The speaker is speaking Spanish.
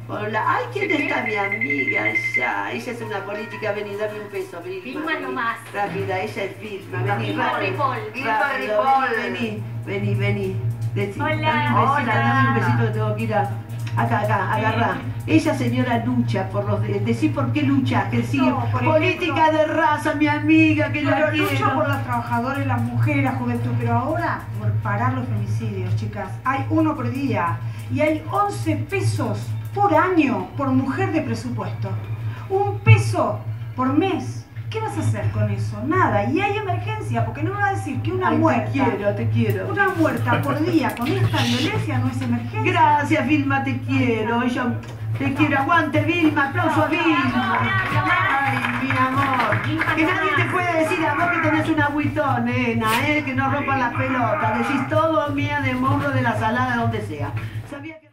Hola, ay, ¿quién está mi amiga? Ella es una política, vení, dame un beso, Vilma. Vilma nomás. Rápida, ella es Vilma, vení, Vilma Ripoll. Vilma rápido, Ripoll. vení. Hola. Dame un besito que tengo que ir a... Acá, agarrá. Ella, señora, lucha por los... Decí por qué lucha, que sigue... No, por política ejemplo, de raza, mi amiga, que la Pero lucho quiero. por los trabajadores, las mujeres, la juventud, pero ahora por parar los femicidios, chicas. Hay uno por día y hay 11 pesos por año por mujer de presupuesto. 1 peso por mes. ¿Qué vas a hacer con eso? Nada. Y hay emergencia, porque no me va a decir que una muerta... Te quiero. Una muerta por día con esta violencia no es emergencia. Gracias, Vilma, te quiero. Te quiero. Aguante, Vilma. Aplauso a Vilma. Ay, mi amor. Que nadie te puede decir a vos que tenés un agüitón, nena, que no rompan las pelotas. Decís todo mía de morro, de la salada, donde sea. ¿Sabía que